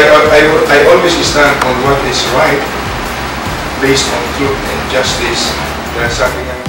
I always stand on what is right, based on truth and justice. Dahil sabi nga